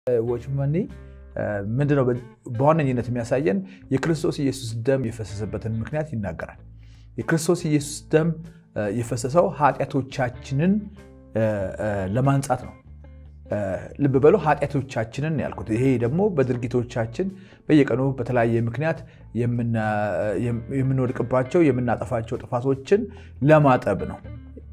ወጭመኒ ምንድነው በዋነኝነት የሚያሳየን የክርስቶስ ኢየሱስ ደም የፈሰሰበትን ምክንያት ይናገራል። የክርስቶስ ኢየሱስ ደም የፈሰሰው ኃጢያቶቻችንን ለማንጻት ነው። ልብ በሉ ኃጢያቶቻችንን ያልኩት ይሄ ደግሞ በድርጊቶቻችን በየቀኑ በተለያየ ምክንያት የምንወድቅባቸው የምናጠፋቸው ጥፋቶችን ለማጠብ ነው።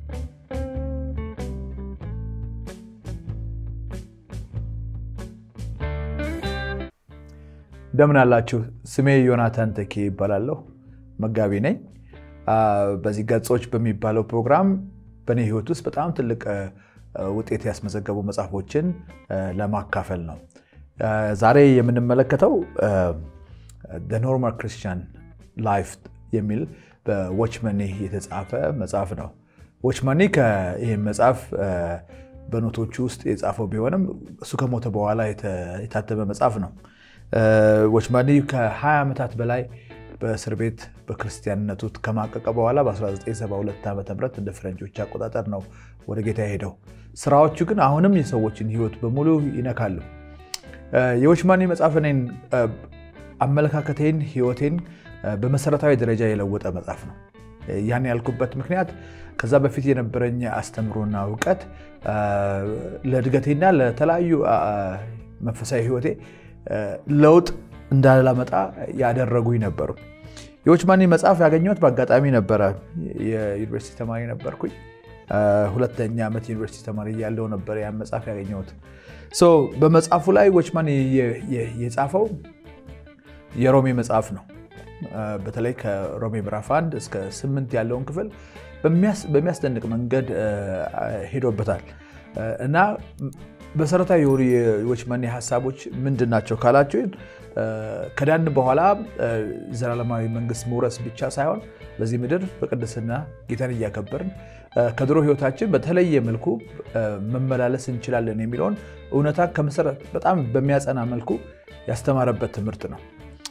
እንደምን አላችሁ? ስሜ ዮናታን ተኬ ይባላለሁ። መጋቢ ነኝ። በዚህ ገጾች በሚባለው ፕሮግራም በኔ ህይወት ውስጥ በጣም ትልቅ ውጤት ያስመዘገቡ መጽሐፎችን ለማካፈል ነው። ዛሬ የምንመለከተው The Normal Christian Life የሚል በዎችመኒ የተጻፈ መጽሐፍ ነው። ዎችመኒ ይሄ መጽሐፍ በኖቶቹ ውስጥ የጻፈው ቢሆንም እሱ ከሞተ በኋላ የታተመ መጽሐፍ ነው። ወጭመኒ ከ20 ዓመታት በላይ በእስር ቤት በክርስቲያንነቱ ከማቀቀ በኋላ በ1972 ዓመተ ምህረት እንደ ፍረንጆች አቆጣጠር ነው ወደ ጌታ ሄደው። ስራዎቹ ግን አሁንም የሰዎችን ህይወት በሙሉ ይነካሉ። የወጭመኒ መጽሐፍ እኔን አመለካከቴን ህይወቴን በመሰረታዊ ደረጃ የለወጠ መጽሐፍ ነው። ያን ያልኩበት ምክንያት ከዛ በፊት የነበረኝ አስተምሮና ዕውቀት ለድገቴና ለተለያዩ መንፈሳዊ ህይወቴ ለውጥ እንዳላመጣ ያደረጉኝ ነበሩ። የወጭመኒ መጽሐፍ ያገኘሁት በአጋጣሚ ነበር። የዩኒቨርሲቲ ተማሪ ነበርኩኝ። ሁለተኛ ዓመት ዩኒቨርሲቲ ተማሪ ያለው ነበር ያን መጽሐፍ ያገኘሁት። በመጽሐፉ ላይ ወጭመኒ የጻፈው የሮሜ መጽሐፍ ነው። በተለይ ከሮሜ ምዕራፍ 1 እስከ 8 ያለውን ክፍል በሚያስደንቅ መንገድ ሄዶበታል እና በሰረታዊ የወጭመኒ ሐሳቦች ምንድናቸው ካላችሁ ከዳን በኋላ ዘላለማዊ መንግስት መውረስ ብቻ ሳይሆን በዚህ ምድር በቅድስና ጌታን ያከበርን ከድሮ ህይወታችን በተለየ መልኩ መመላለስ እንችላለን የሚለውን እውነታ ከመሰረት በጣም በሚያጸና መልኩ ያስተማረበት ትምህርት ነው።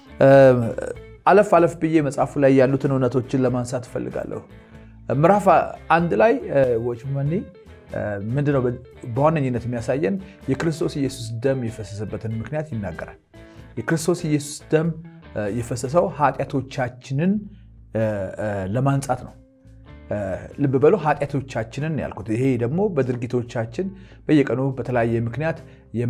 አለፍ ብዬ መጽሐፉ ላይ ያሉትን እውነቶችን ለማንሳት ፈልጋለሁ። ምዕራፍ 1 ላይ ወጭመኒ ምንድነው በዋነኝነት የሚያሳየን የክርስቶስ ኢየሱስ ደም የፈሰሰበትን ምክንያት ይናገራል። የክርስቶስ ኢየሱስ ደም የፈሰሰው ኃጢያቶቻችንን ለማንጻት ነው። ልብ በሉ ኃጢያቶቻችንን ያልኩት ይሄ ደግሞ በድርጊቶቻችን በየቀኑ በተለያየ ምክንያት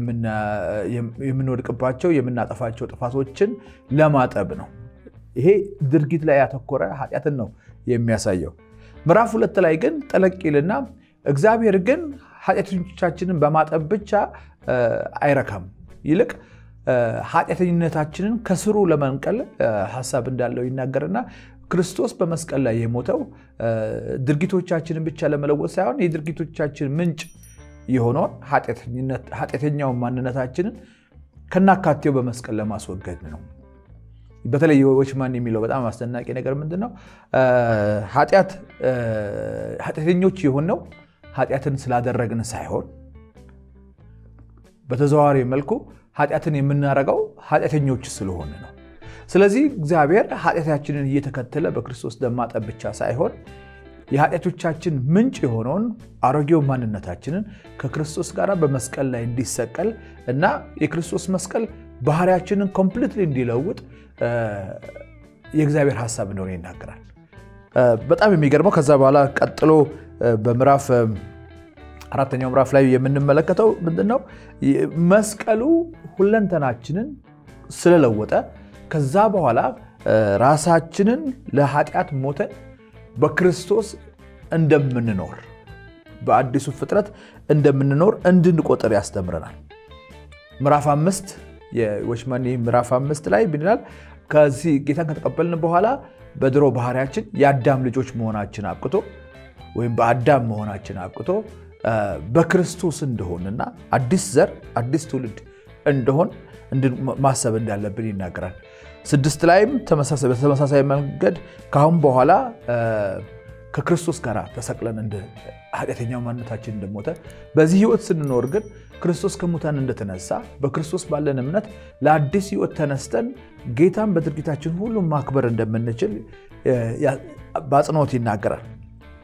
የምንወድቅባቸው የምናጠፋቸው ጥፋቶችን ለማጠብ ነው። ይሄ ድርጊት ላይ ያተኮረ ኃጢያትን ነው የሚያሳየው። ምዕራፍ 2 ላይ ግን ጠለቅይልና እግዚአብሔር ግን ኃጢያቶቻችንን በማጠብ ብቻ አይረካም፣ ይልቅ ኃጢያተኝነታችንን ከስሩ ለመንቀል ሐሳብ እንዳለው ይናገርና ክርስቶስ በመስቀል ላይ የሞተው ድርጊቶቻችንን ብቻ ለመለወጥ ሳይሆን የድርጊቶቻችን ምንጭ የሆነውን ኃጢያተኛው ማንነታችንን ከናካቴው በመስቀል ለማስወገድ ነው። በተለይ ወጭመኒ የሚለው በጣም አስደናቂ ነገር ምንድነው? ኃጢያተኞች የሆነው ኃጢያትን ስላደረግን ሳይሆን በተዘዋዋሪ መልኩ ኃጢያትን የምናረጋው ኃጢያተኞች ስለሆነ ነው። ስለዚህ እግዚአብሔር ኃጢያታችንን እየተከተለ በክርስቶስ ደም ማጠብ ብቻ ሳይሆን የኃጢያቶቻችን ምንጭ የሆነውን አሮጌው ማንነታችንን ከክርስቶስ ጋር በመስቀል ላይ እንዲሰቀል እና የክርስቶስ መስቀል ባህሪያችንን ኮምፕሊትሊ እንዲለውጥ የእግዚአብሔር ሐሳብ እንደሆነ ይናገራል። በጣም የሚገርመው ከዛ በኋላ ቀጥሎ በምዕራፍ 4ኛው ምዕራፍ ላይ የምንመለከተው ምንድነው? መስቀሉ ሁለንተናችንን ስለለወጠ ከዛ በኋላ ራሳችንን ለኃጢያት ሞተን በክርስቶስ እንደምንኖር በአዲሱ ፍጥረት እንደምንኖር እንድንቆጥር ያስተምረናል። ምዕራፍ 5 የወጭመኒ ምዕራፍ 5 ላይ ብንላል ከዚህ ጌታን ከተቀበልን በኋላ በድሮ ባህሪያችን የአዳም ልጆች መሆናችን አብቅቶ ወይም በአዳም መሆናችን አብቅቶ በክርስቶስ እንደሆንና አዲስ ዘር አዲስ ትውልድ እንደሆን ማሰብ እንዳለብን ይናገራል። 6 ላይም በተመሳሳይ መንገድ ካሁን በኋላ ከክርስቶስ ጋር ተሰቅለን እንደ ኃጢያተኛው ማንነታችን እንደሞተ በዚህ ህይወት ስንኖር ግን ክርስቶስ ከሙታን እንደተነሳ በክርስቶስ ባለን እምነት ለአዲስ ህይወት ተነስተን ጌታን በድርጊታችን ሁሉ ማክበር እንደምንችል በአጽንኦት ይናገራል።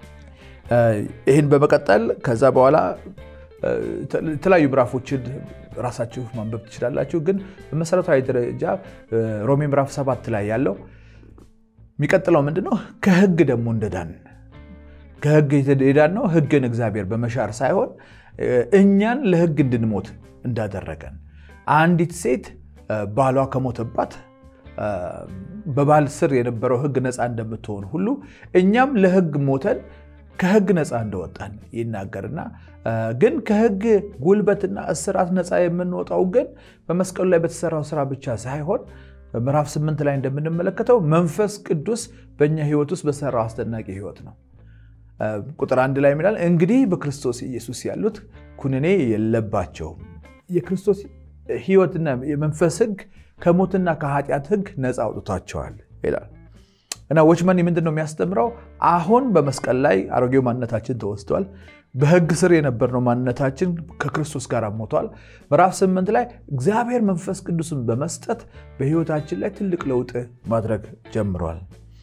ይሄን በመቀጠል ከዛ በኋላ የተለያዩ ምዕራፎችን ራሳችሁ ማንበብ ትችላላችሁ ግን በመሰረታዊ ደረጃ ሮሜ ምዕራፍ 7 ላይ ያለው የሚቀጥለው ምንድነው ከሕግ ደግሞ እንደዳን ከሕግ የተዳን ነው ሕግን እግዚአብሔር በመሻር ሳይሆን እኛን ለሕግ እንድንሞት እንዳደረገን አንዲት ሴት ባሏ ከሞተባት በባል ስር የነበረው ሕግ ነፃ እንደምትሆን ሁሉ እኛም ለሕግ ሞተን ከሕግ ነፃ እንደወጣን ይናገርና ግን ከሕግ ጉልበትና እስራት ነፃ የምንወጣው ግን በመስቀሉ ላይ በተሰራው ስራ ብቻ ሳይሆን ምዕራፍ 8 ላይ እንደምንመለከተው መንፈስ ቅዱስ በእኛ ህይወት ውስጥ በሰራው አስደናቂ ህይወት ነው ቁጥር 1 ላይ ይላል እንግዲህ በክርስቶስ ኢየሱስ ያሉት ኩነኔ የለባቸውም የክርስቶስ ህይወትና የመንፈስ ሕግ ከሞትና ከኃጢአት ሕግ ነፃ አውጥቷቸዋል ይላል እና ወችማን ምንድነው የሚያስተምረው አሁን በመስቀል ላይ አሮጌው ማንነታችን ተወስዷል በሕግ ስር የነበርነው ማንነታችን ከክርስቶስ ጋር ሞቷል ምዕራፍ 8 ላይ እግዚአብሔር መንፈስ ቅዱስን በመስጠት በህይወታችን ላይ ትልቅ ለውጥ ማድረግ ጀምሯል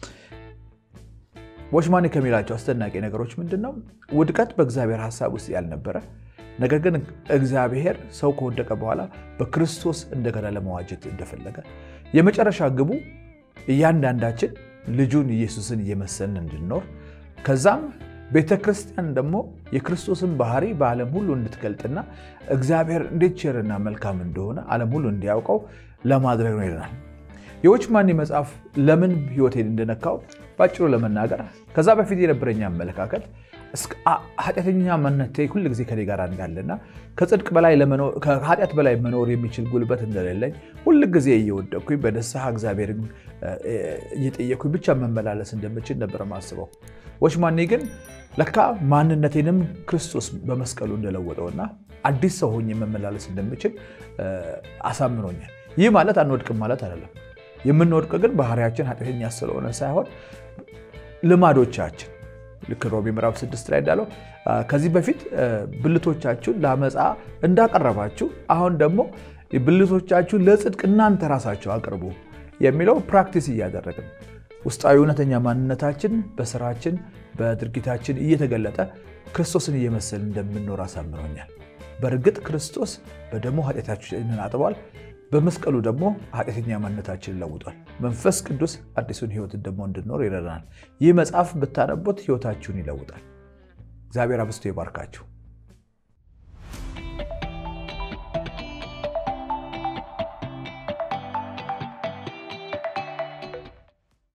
ወችማን ከሚላቸው አስደናቂ ነገሮች ምንድነው ውድቀት በእግዚአብሔር ሐሳብ ውስጥ ያልነበረ ነገር ግን እግዚአብሔር ሰው ከወደቀ በኋላ በክርስቶስ እንደገና ለመዋጀት እንደፈለገ የመጨረሻ ግቡ እያንዳንዳችን ልጁን ኢየሱስን እየመሰልን እንድንኖር ከዛም ቤተክርስቲያን ደግሞ የክርስቶስን ባህሪ በዓለም ሁሉ እንድትገልጥና እግዚአብሔር እንዴት ቸርና መልካም እንደሆነ ዓለም ሁሉ እንዲያውቀው ለማድረግ ነው ይላል የወችማን መጽሐፍ ለምን ህይወቴን እንደነካው ባጭሩ ለመናገር ከዛ በፊት የነበረኛ አመለካከት ኃጢአተኛ ማንነቴ ሁሉ ጊዜ ከኔ ጋር እንዳለና ከጽድቅ በላይ ለመኖር ከኃጢአት በላይ መኖር የሚችል ጉልበት እንደሌለኝ ሁሉ ጊዜ እየወደኩኝ በደስታ እግዚአብሔርን እየጠየኩኝ ብቻ መመላለስ እንደምችል ነበር ማስበው ወችማን ግን ለካ ማንነቴንም ክርስቶስ በመስቀሉ እንደለወጠውና አዲስ ሰው ሆኜ መመላለስ እንደምችል አሳምኖኛል ይህ ማለት አንወድቅም ማለት አይደለም የምንወድቀው ግን ባህሪያችን ኃጢአተኛ ስለሆነ ሳይሆን ልማዶቻችን ልክ ሮሜ ምዕራፍ 6 ላይ እንዳለው ከዚህ በፊት ብልቶቻችሁን ለአመጻ እንዳቀረባችሁ አሁን ደግሞ ብልቶቻችሁ ለጽድቅ እናንተ ራሳችሁ አቅርቡ የሚለው ፕራክቲስ እያደረግን ውስጣዊ እውነተኛ ማንነታችን በስራችን በድርጊታችን እየተገለጠ ክርስቶስን እየመሰልን እንደምንኖር አሳምኖኛል በርግጥ ክርስቶስ በደሙ ኃጢአታችንን አጥቧል በመስቀሉ ደግሞ ኃጢአተኛ ማንነታችንን ለውጧል መንፈስ ቅዱስ አዲሱን ህይወት ደግሞ እንድንኖር ይረዳናል ይህ መጽሐፍ ብታነቡት ህይወታችሁን ይለውጣል እግዚአብሔር አብዝቶ ይባርካችሁ